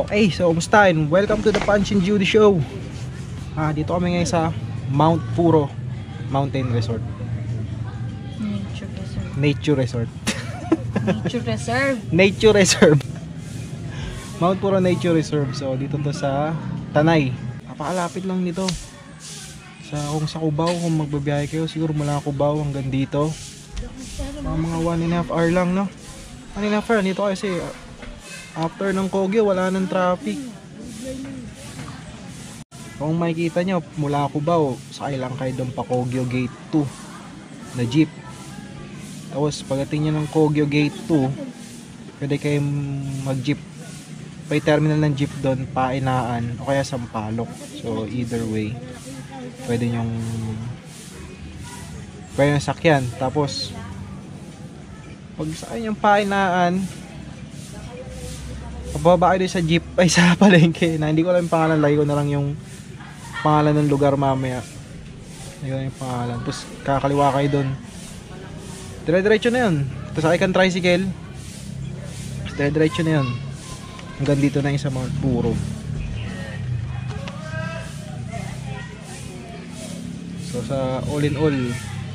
Okay, so kumusta? Welcome to the Punch and Judy Show. Dito kami ngayon sa Mt.Purro Mountain Resort. Nature Resort. Nature Reserve. Nature Reserve. Mt.Purro Nature Reserve. So dito to sa Tanay. Napakalapit lang nito. Kung sa Cubao, kung magbabiyahe kayo, siguro mula Cubao hanggang dito. Mga 1.5 hour lang, no? 1.5 hour dito kasi after ng Kogyo, wala nang traffic. Kung makikita nyo, mula Cubao, sakay lang kayo doon pa Kogyo Gate 2 na jeep. Tapos pagdating nyo ng Kogyo Gate 2, pwede kayong mag-jeep. May terminal ng jeep doon, Painaan o kaya Sampaloc. So either way, pwede nyong sakyan. Tapos pag sakay yung Painaan, pababa kayo sa jeep ay sa palengke na hindi ko alam yung pangalan, lagi ko na lang yung pangalan ng lugar mamaya. Hindi ko alam yung pangalan. Tapos kakaliwa kayo doon, dire-diretso na yun. Tapos sakay kang tricycle, dire-diretso na yun hanggang dito na yung sa Mt.Purro. So sa all in all,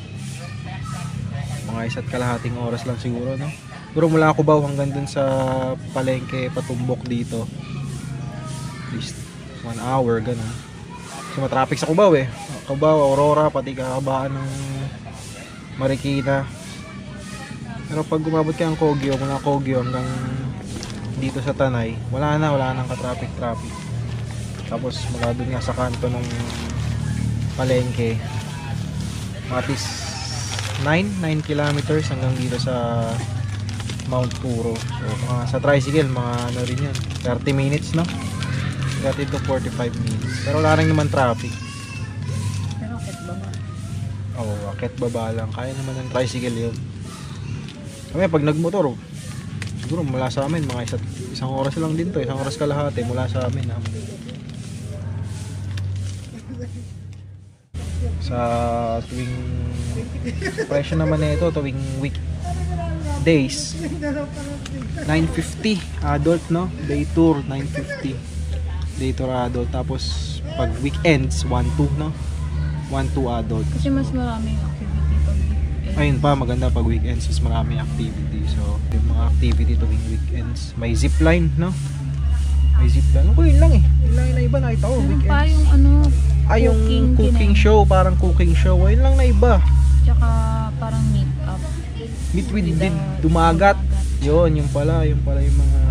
mga 1.5 oras lang siguro, no? Pero mula Cubao hanggang dun sa palengke patumbok dito, at least 1 hour, ganun. So matraffic sa Cubao eh. Cubao, Aurora, pati kakabaan ng Marikina. Pero pag gumabot ka ng Kogyo, mula Kogyo hanggang dito sa Tanay, wala nang ka-traffic. Tapos mula dun nga sa kanto ng palengke, matis 9 kilometers hanggang dito sa Mt.Purro. So sa tricycle, mga ano rin yan, 30 minutes, no? 30 to 45 minutes. Pero wala rin naman traffic. Pero akit baba. Oo, akit baba lang. Kaya naman ng tricycle yun. Kami pag nagmotor, siguro mula sa amin, mga isang oras lang din to. 1 oras kalahati mula sa amin. Sa tuwing presyo naman na ito, tuwing weekdays, 950 adult, no? Day tour 950, day tour adult. Tapos pag weekends 1.2, no? 1.2 adult. Kasi mas maraming activity pag weekend. Ayun pa, maganda pag weekends, mas maraming activity. So yung mga activity tuwing weekends, may zipline, no? May zipline. Ako yun lang eh. Yun lang na iba, nakita ko weekends. Pa yung ano, yung cooking show, parang cooking show. Ayun lang na iba. Tsaka parang meet up. Meet with dumagat. Yun, yung pala yung mga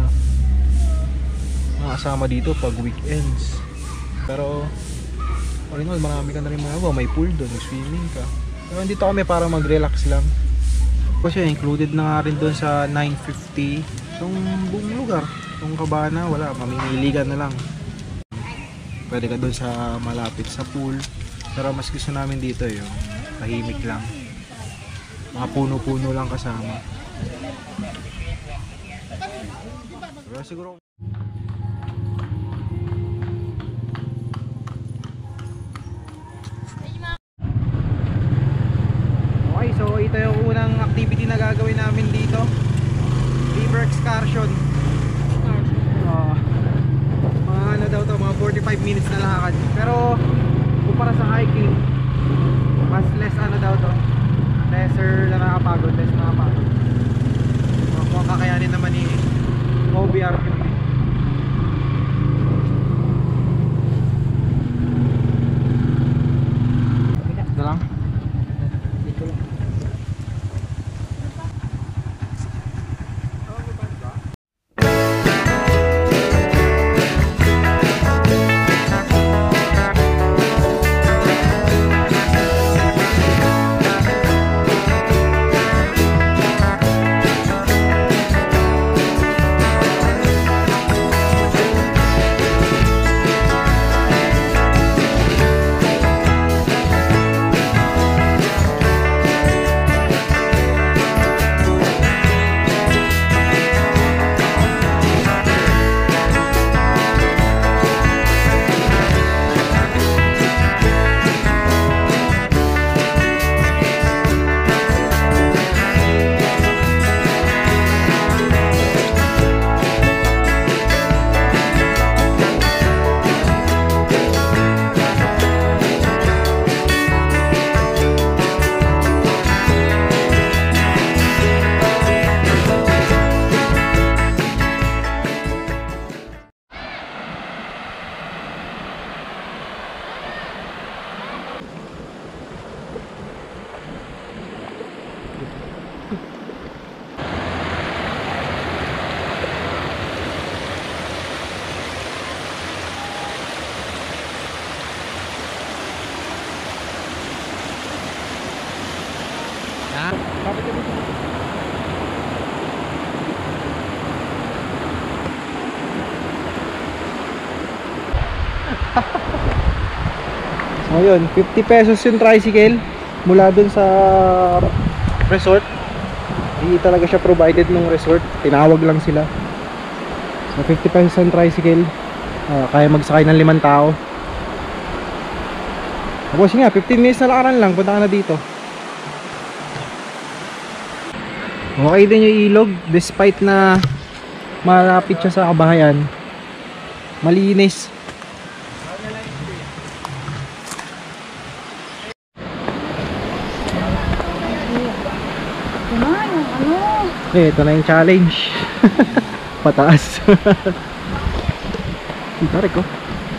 kasama dito pag weekends. Pero all in all, marami ka na rin mga may pool doon, swimming ka. Pero dito kami para mag-relax lang. Kasi included na nga rin doon sa 950 yung buong lugar. Yung Cabana, wala, mamimili ka na lang. Pwede ka doon sa malapit sa pool. Pero mas gusto namin dito yung tahimik lang. Mga puno-puno lang kasama. Pero siguro okay, so ito yung unang activity na gagawin namin dito. River excursion. Mga ano daw to, mga 45 minutes na lakad. Pero kumpara sa hiking, mas less ano daw to, lesser na nakapagod, less nakapagod. Mukhang kakayanin naman ni OBR yun. Ito lang. Dito lang. O yun, 50 pesos yung tricycle mula dun sa resort. Hindi talaga siya provided ng resort, tinawag lang sila. So 50 pesos ang tricycle, kaya magsakay ng 5 tao. Tapos nga, 15 minutes na lakaran lang, punta ka na dito. Okay din yung ilog, despite na malapit siya sa kabahayan, malinis. Ito na yung ano. Ito na yung challenge. Pataas. Tarik ko.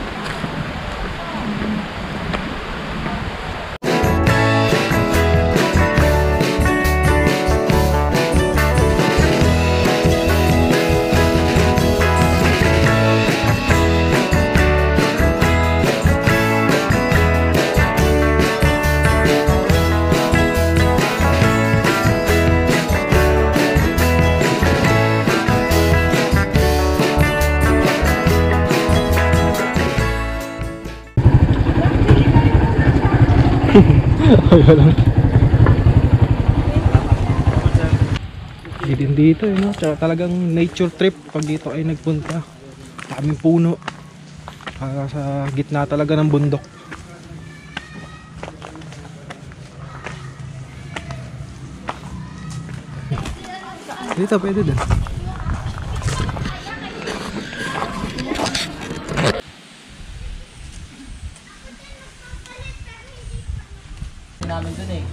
Din dito no? Tsaka talagang nature trip pag dito ay nagpunta. Daming puno, sa gitna talaga ng bundok. Dito pwede din. Namin dun eh.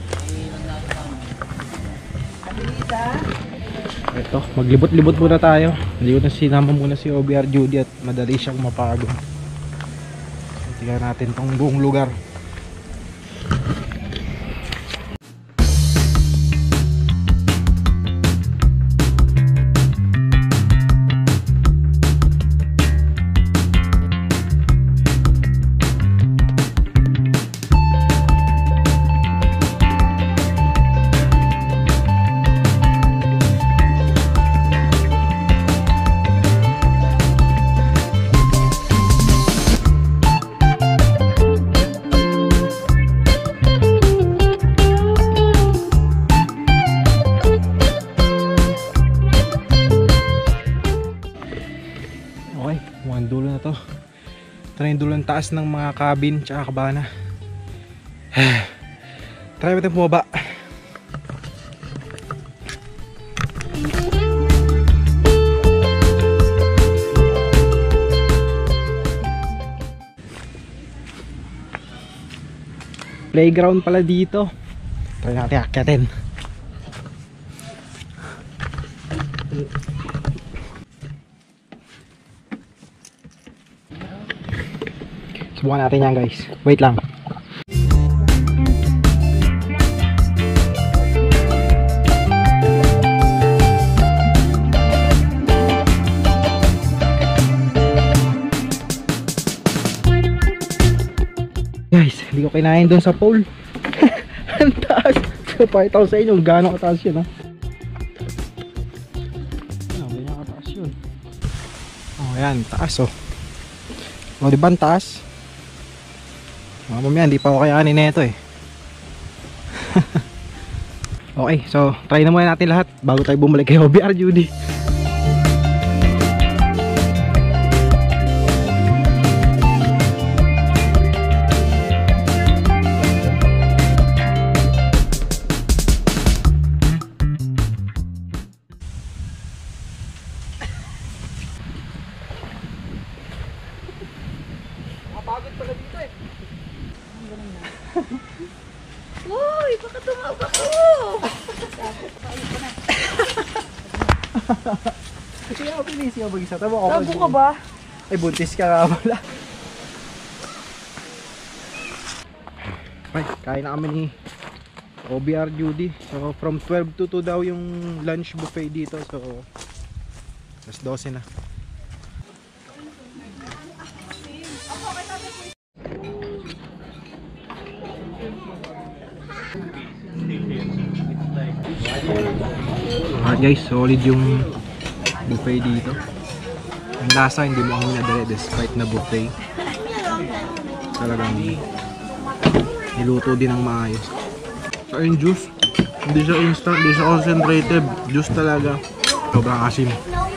Ito, maglibot-libot muna tayo. Hindi ko na sinama muna si OBR Judy at madali siyang mapagod. Tingnan natin tong buong lugar. Dulo na to. Ito na yung dulo ng taas ng mga cabin tsaka kabana. Try natin bumaba. Playground pala dito. Try natin akyatin. Subukan natin yan guys. Wait lang. Guys, hindi ko kinain doon sa pole. Ang taas. Pakita ko sa inyo gano'ng kataas yun ha. Ganyan kataas yun. Oh yan, taas oh. O diba ang taas? Mamaya hindi pa ako kayanin na ito eh. Okay, so try na muna natin lahat bago tayo bumalik kay OBR Judy. Nakapagod pala dito eh. Uy, baka tumawag ako! Kaya ako pinisi ako mag-isa. Tama ako. Tago ka ba? Ay, buntis ka nga wala. Ay, kain na kami ni OBR Judy. So, from 12 to 2 daw yung lunch buffet dito. So, mas 12 na. Alright guys, solid yung buffet dito. Ang lasa hindi mo kami nadali despite na buffet. Talagang Niluto din ng maayos. So yung juice, hindi siya instant, hindi siya concentrated. Juice talaga. Sobrang asim.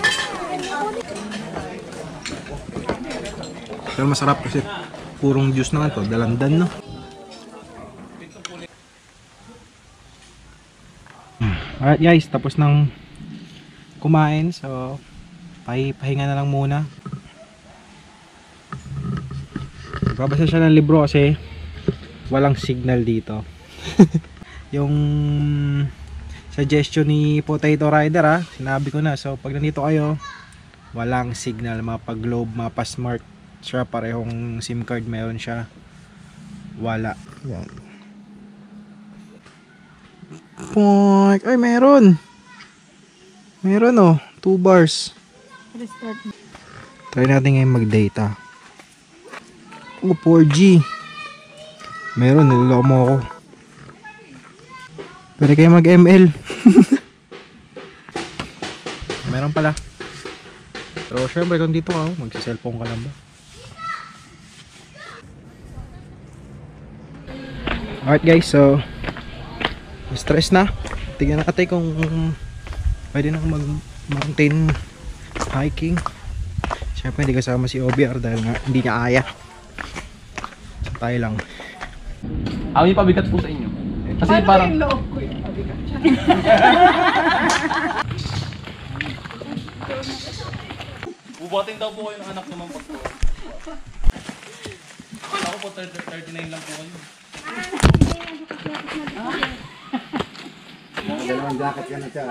Pero masarap kasi purong juice na ito. Dalandan, no? Alright guys, tapos nang kumain. So, pahinga na lang muna. Babasa siya ng libro kasi walang signal dito. Yung suggestion ni Potato Rider sinabi ko na. So pag nandito kayo, walang signal, mapa Globe, mapa Smart siya, parehong SIM card meron siya. Wala. Yan. Point. Ay, meron. Meron 2 bars. Try natin ngayon mag-data. 4G. Meron, niloloko mo ako. Pwede kayo mag-ML. Meron pala. Pero syempre kung dito ka, magsa-cellphone ka lang ba? Alright guys, so stress na. Tignan natin kung pwede na mag-mountain hiking. Syempre hindi kasama si OBR dahil nga hindi niya kaya. Tayo lang. Yung pabigat po sa inyo. Kasi parang yung loob ko yung pabigat siya? bubuhatin daw po kayo ng anak naman pag po. Ako po 39 lang po kayo. Dalawang jacket ka na siya.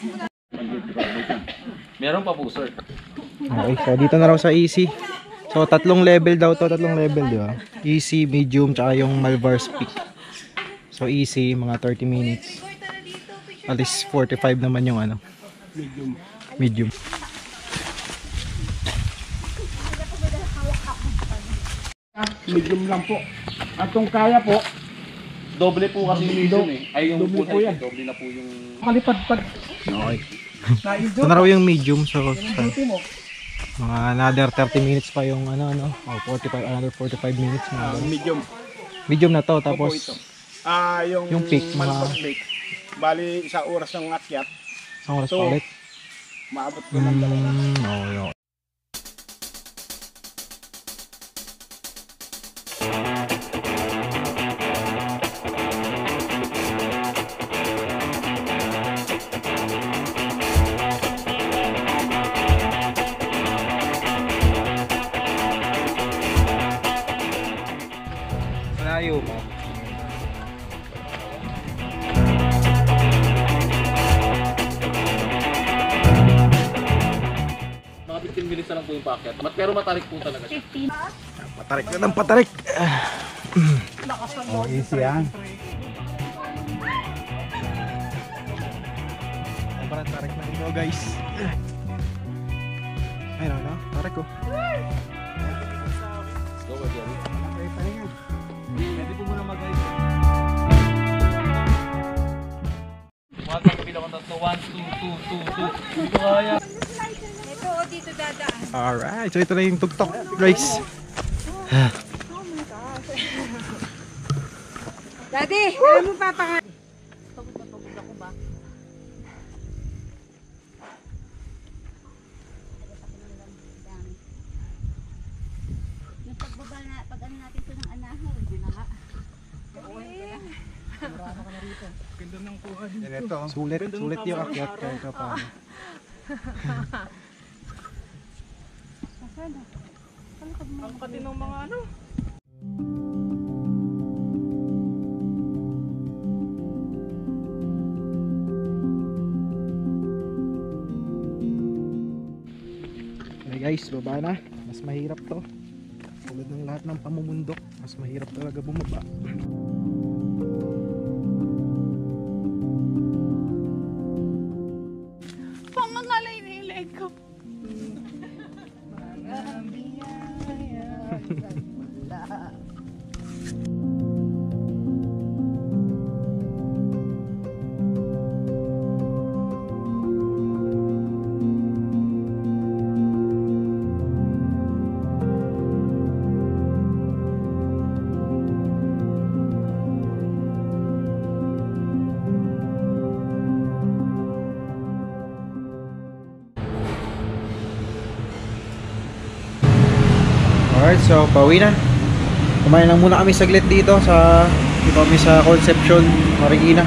Meron pa po, sir. Okay, so dito na raw sa easy. So tatlong level daw to, tatlong level, di ba? Easy, medium, tsaka yung Malvar's Peak. So easy, mga 30 minutes. At least 45 naman yung medium. Medium lang po. At kung kaya po, Doble po kasi yung medium Ay yung Doble po yan. Doble na po yung... kalipad-pad. Okay. Ito na raw yung medium, so mga another 30 minutes pa yung 45, another 45 minutes. Medium. Medium na to, Opo, tapos ito. Yung peak, mga- Malvar's Peak. Bali, 1 oras ng akyat. isang oras So, pa ulit. Maabot ko ng dalawa. Okay. Malayo pa. Mga 15 minutes na lang po yung paakyat. Pero matarik po talaga siya. Patarik na ng patarik. Oh, easy yan. Parang tarik na ito guys. Ayun na, tarik ko. Let's go, Jerry. Pwede po muna mag-guide. Mga pagkabilang ko tatlo. 1, 2, 2, 2, 2. Hindi ko kaya. Ito, dito dadaan. Alright, so ito na yung tuktok guys. Oh my gosh. Daddy, alam mo papangat. Pagod na pagod ako ba? Yung pagbaba na, pag ano natin ito ng anahaw, hindi na nga. Ganda ng kuha. Ito, sulit yung akyat kahit pa paano. Ang kati ng mga ano. Okay guys, baba na. Mas mahirap to. Tulad ng lahat ng pamumundok, mas mahirap talaga bumaba. Pangangalay na yung leg ko. Alright, so pauwi na. Kumain lang muna kami saglit dito sa Concepcion, Marikina.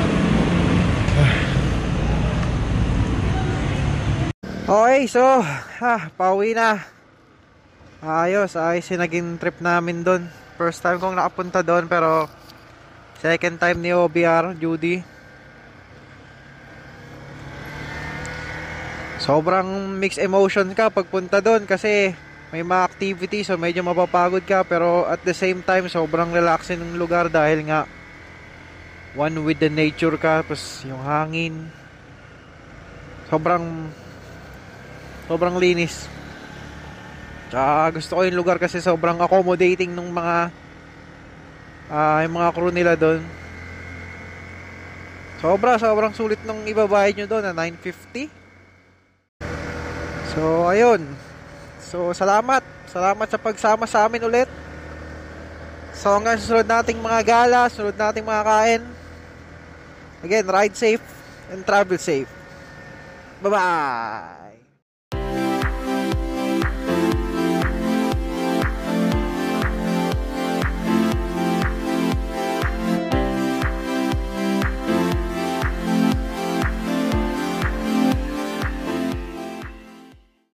Okay, so pauwi na. Ayos yung naging trip namin doon. First time kong nakapunta doon, pero second time ni OBR, Judy. Sobrang mixed emotion ka pagpunta doon kasi may mga activities, so medyo mapapagod ka, pero at the same time sobrang relaxing ng lugar dahil nga one with the nature ka, tapos yung hangin sobrang linis. Tsaka gusto ko yung lugar kasi sobrang accommodating ng mga yung mga crew nila doon. Sobrang sulit nung ibabayad nyo doon na 950. So ayun. So salamat sa pagsama sa amin ulit. So hanggang susunod nating mga gala, susunod nating mga kain. Again, ride safe and travel safe. Bye-bye!